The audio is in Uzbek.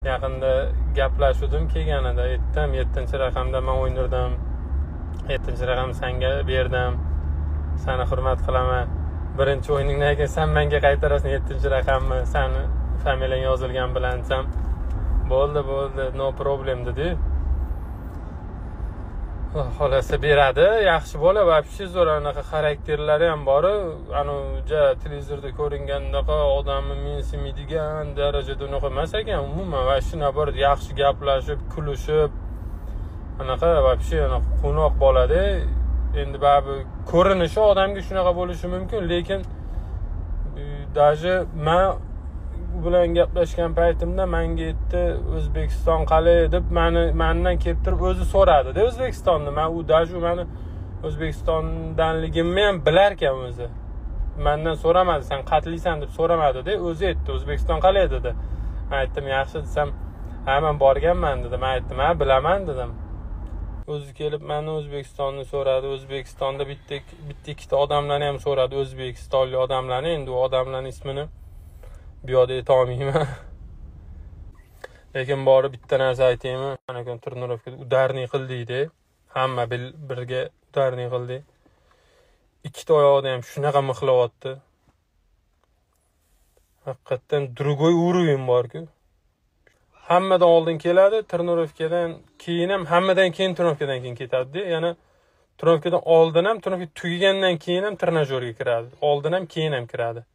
yaqinda gaplashuvdim kelganida aytdim 7-raqamda men o'ynardim. 7-raqam senga berdim. Seni hurmat qilaman. Birinchi o'yiningdan keyin sen menga qaytarasan 7-raqamni, seni familiyang yozilgan bilan desam, bo'ldi, no problem dedi. Xolasa beradi, yaxshi bola, вообще zo'r anaqa xarakterlari ham bor. Anuja televizorda ko'ringandaqa odamni mensimaydigan darajada unaqa emas ekan. Umuman va shu nabor yaxshi gaplashib, kulishib, anaqa вообще qo'noq bo'ladi. Endi baribir ko'rinishi odamga shunaqa bo'lishi mumkin, lekin даже men bilan gaplashgan paytimda menga aytdi, O'zbekiston qalay deb mendan kelib turib o'zi so'radi-da O'zbekistonni. Men u даже meni O'zbekistondanligimni ham bilar ekan o'zi. Mendan so'ramadi, sen qatlisan deb so'ramadi-da, o'zi aytdi, O'zbekiston qalay dedi. Men aytdim, yaxshi desam, ha men borganman dedi. Men aytdim, ha bilaman dedim. O'zi kelib meni O'zbekistonni so'radi. O'zbekistonda bitta ikkita odamlarni ham so'radi, o'zbekistonlik odamlarni. Endi u odamlarning ismini bu yoqda ayta olmayman. Lekin borib bitta narsa aytaymi, ana kun turnirovkada udarniy qildik-da. Hamma birga udarniy qildik. Ikkita oyoqda ham shunaqa mixlayapti. Haqiqatan другой уровень bor-ku. Hammadan oldin keladi, turnirovkadan keyin ham, hammadan keyin turnirovkadan keyin ketadi-da. Yana turnirovkadan oldin ham, turnirovka tugagandan keyin ham trenajyorga kiradi. Oldin ham, keyin ham kiradi.